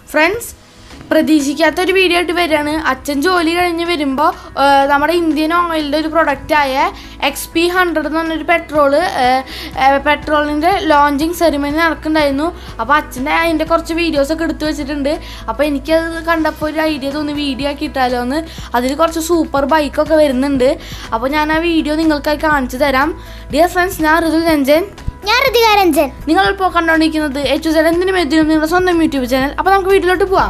Friends, പ്രതീക്ഷിക്കാത്തൊരു video ആയിട്ട് വരികയാണ്. അച്ഛൻ ജോലി കഴിഞ്ഞ് വരുമ്പോൾ നമ്മുടെ ഇന്ത്യൻ ഓയിലിൻ്റെ ഒരു പ്രൊഡക്റ്റായ Xp100 എന്ന് പറഞ്ഞൊരു പെട്രോളിൻ്റെ ലോഞ്ചിങ് സെറിമണി നടക്കുന്നുണ്ടായിരുന്നു. അപ്പോൾ അച്ഛൻ്റെ അതിൻ്റെ കുറച്ച് വീഡിയോസൊക്കെ എടുത്തു വെച്ചിട്ടുണ്ട്. അപ്പോൾ എനിക്കത് കണ്ടപ്പോൾ ഒരു ഐഡിയ തോന്നി വീഡിയോ ആക്കി ഇട്ടാലോ എന്ന്. അതിൽ കുറച്ച് സൂപ്പർ ബൈക്കൊക്കെ വരുന്നുണ്ട്. അപ്പോൾ ഞാൻ ആ വീഡിയോ നിങ്ങൾക്കായി കാണിച്ചു തരാം. ഡിയർ ഫ്രണ്ട്സ്, ഞാൻ ഋതുരഞ്ജൻ. നിങ്ങളിപ്പോൾ കണ്ടുകൊണ്ടിരിക്കുന്നത് HZ എന്തിനും എന്തിനും നിങ്ങളുടെ സ്വന്തം യൂട്യൂബ് ചാനൽ. അപ്പോൾ നമുക്ക് വീട്ടിലോട്ട് പോവാം.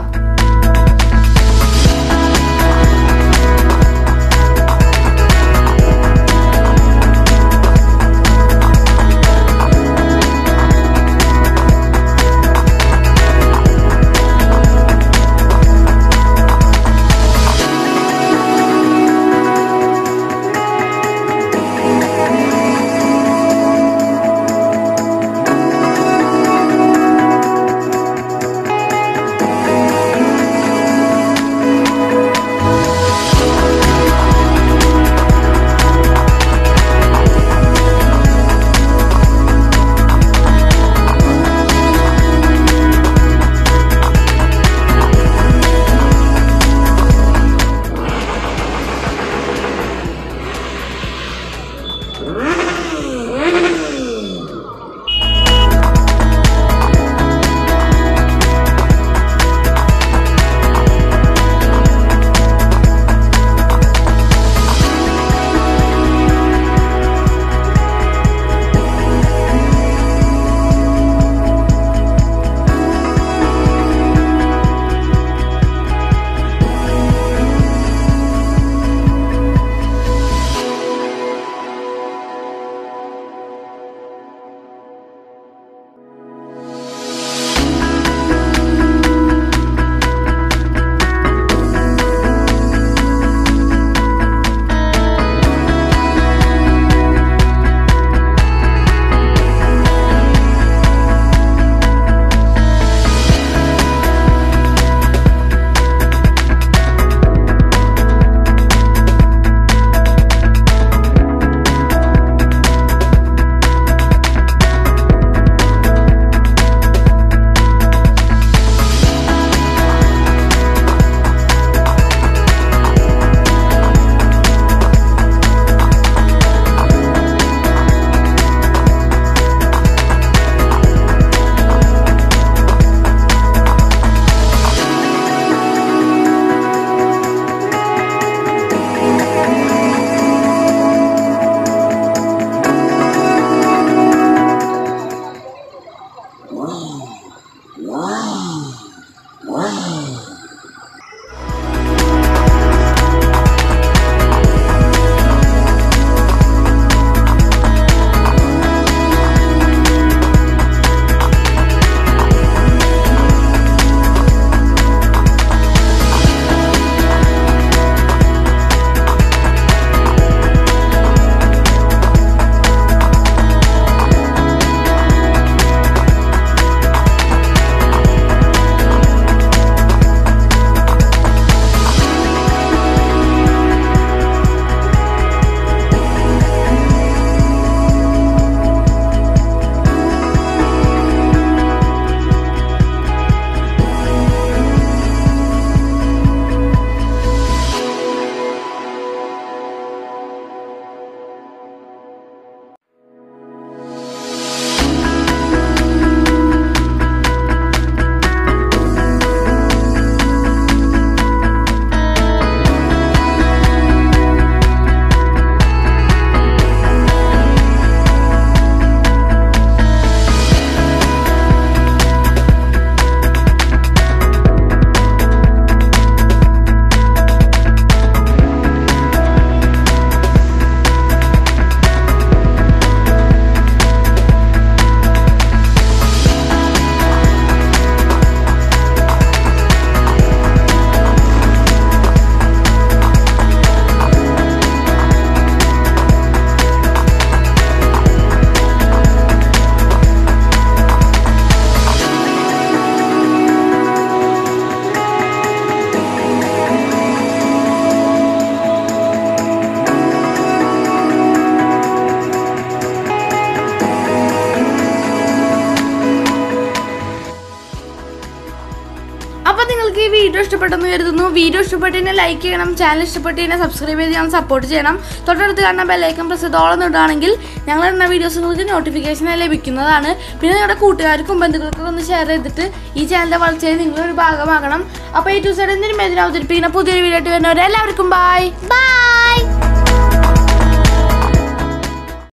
നിങ്ങൾക്ക് ഈ വീഡിയോ ഇഷ്ടപ്പെട്ടെന്ന് കരുതുന്നു. വീഡിയോ ഇഷ്ടപ്പെട്ടതിനെ ലൈക്ക് ചെയ്യണം, ചാനൽ ഇഷ്ടപ്പെട്ടതിനെ സബ്സ്ക്രൈബ് ചെയ്ത് ഞങ്ങൾ സപ്പോർട്ട് ചെയ്യണം. തൊട്ടടുത്ത് കാണുന്ന ബെല്ലൈക്കൺ പ്രസ് ചെയ്തോളം ഇടുകയാണെങ്കിൽ ഞങ്ങൾ ഇടുന്ന വീഡിയോസ് നിങ്ങൾക്ക് നോട്ടിഫിക്കേഷൻ ലഭിക്കുന്നതാണ്. പിന്നെ നിങ്ങളുടെ കൂട്ടുകാർക്കും ബന്ധുക്കൾക്കും ഒന്ന് ഷെയർ ചെയ്തിട്ട് ഈ ചാനലിൻ്റെ വളർച്ചയിൽ നിങ്ങളൊരു ഭാഗമാകണം. അപ്പോൾ A to Z അവതരിപ്പിക്കുന്ന പുതിയൊരു വീഡിയോ ആയിട്ട് വരുന്നവരെ എല്ലാവർക്കും ബൈ.